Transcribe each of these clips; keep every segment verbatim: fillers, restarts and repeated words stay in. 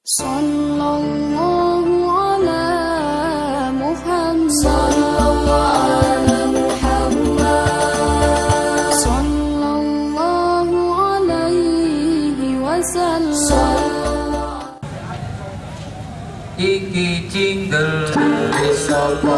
Sallallahu ala Muhammad. Sallallahu ala Muhammad. Sallallahu alaihi wasallam. Iki jingle sapa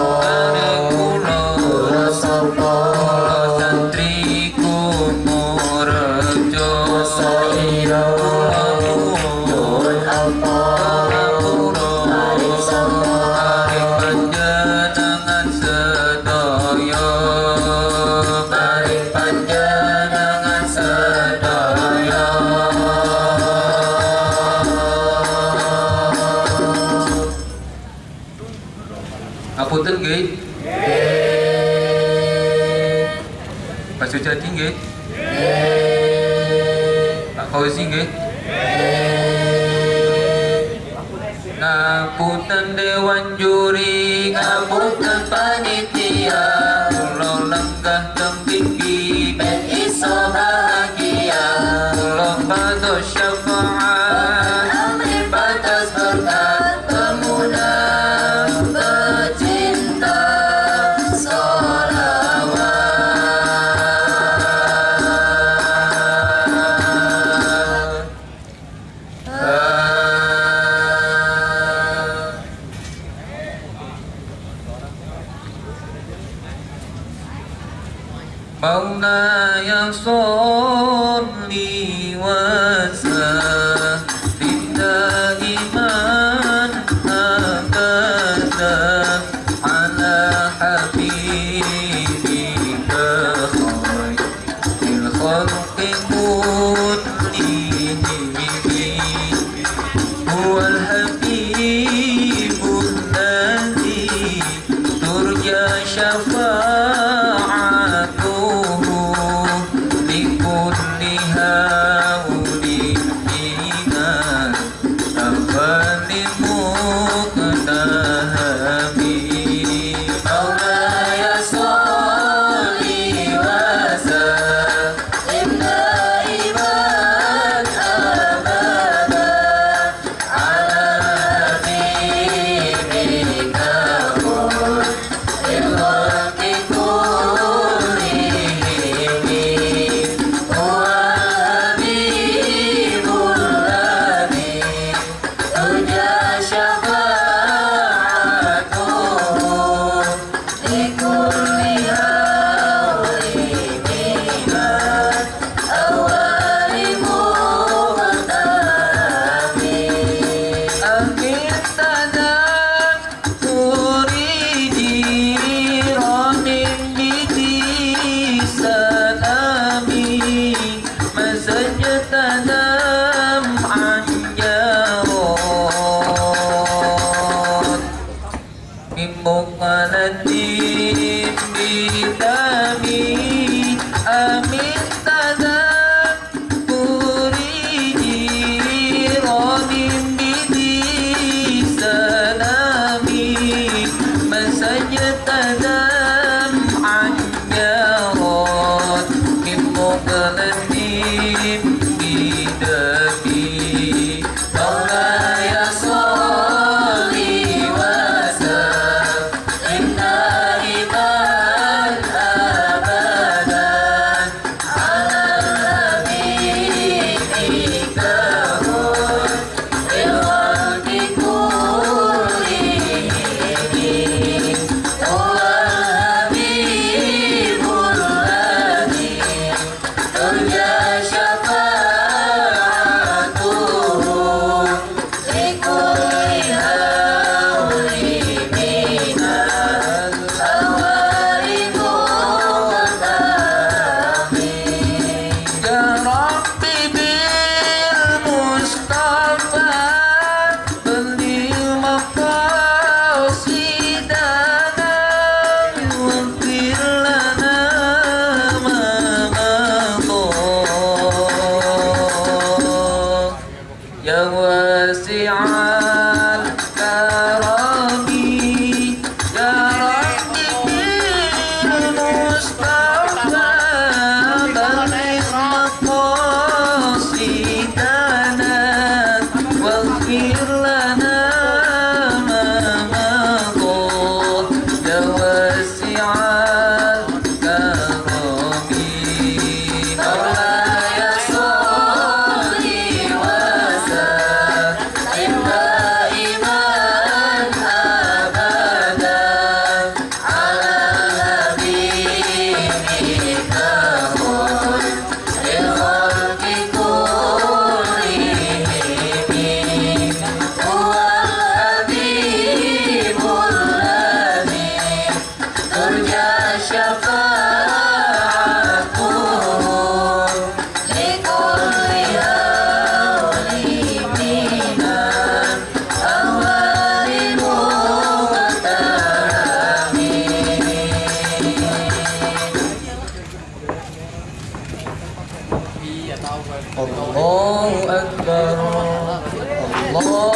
kula sapa santri Kumorejo saira nyuwun apa mari sapa panjenengan sedaya mari panjenengan sedaya Apunten nggih. Nggih. Pak Sujati nggih. Nggih. Pak Fauzi nggih. Nggih. Ngapunten dewan juri, ngapunten panitia, kula lenggah tembiki ben iso bahagia, kula pados syafaat amri batas berkat kemudahan pecinta sholawat. Maulaya sholli wa sallim daiman abada ala habibika khairil khalqi kullihim huwal habibul ladzi turja syafa'atuhu likulli haulin minal awalil muqtahami. Maulaya sholli wa sallim daiman abada ala habibika khairil khalqi kullihim huwal habibul ladzi turja syafa'atuhu likulli haulin minal awalil muqtahami. Amin tadakkuri jiranin bidi salami masajtanam anjarot Mimukalatin bidami. Amin tadakkuri jiranin bidi salami masajtanam anjarot Mimukalatin bidami. Maulaya sholli wa sallim daiman abadan ala habibika khairil khalqi kullihim huwal habibul ladzi turja syafa'atuhu likulli haulin minal awalil muqtahami. Ya Rabbi bil Mustafa balligh maqasidana waghfir lana ma madha. Ya wasi'al karami, ya Rabbi bil Mustafa balligh maqasidana waghfir lana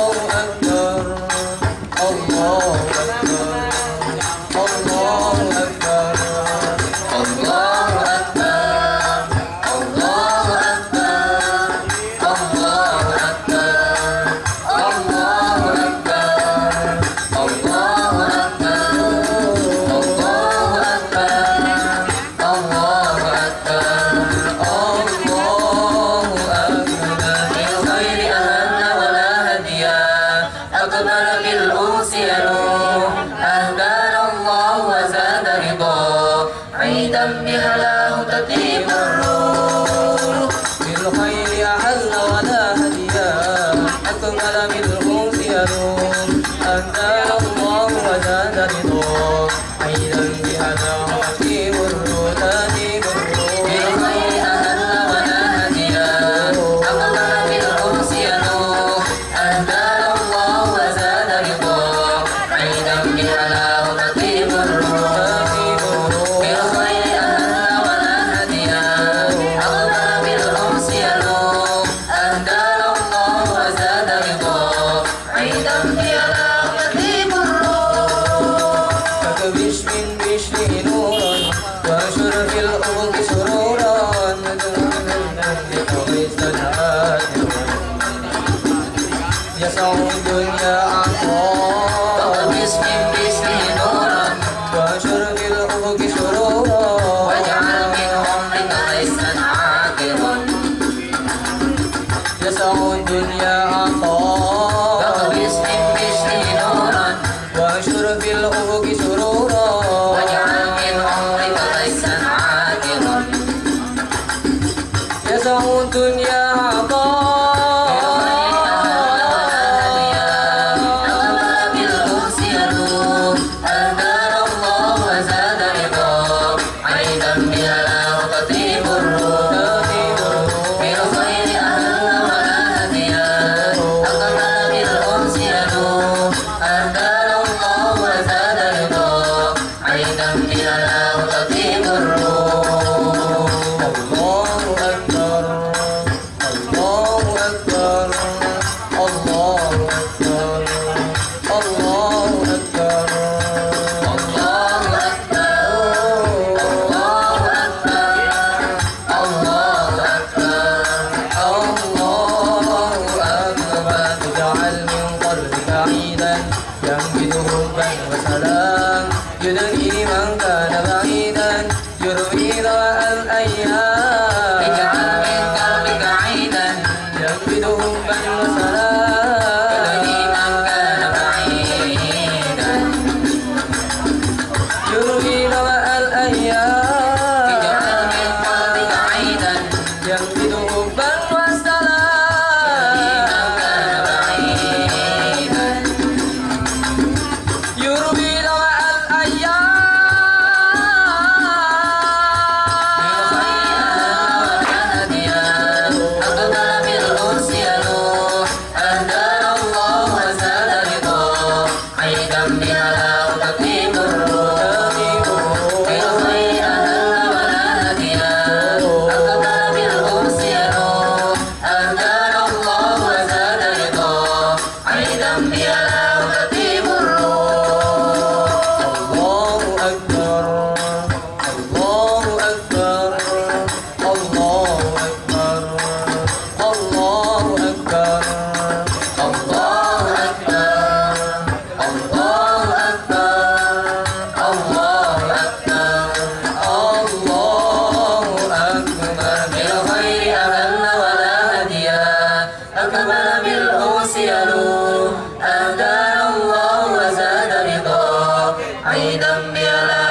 عيدا بلا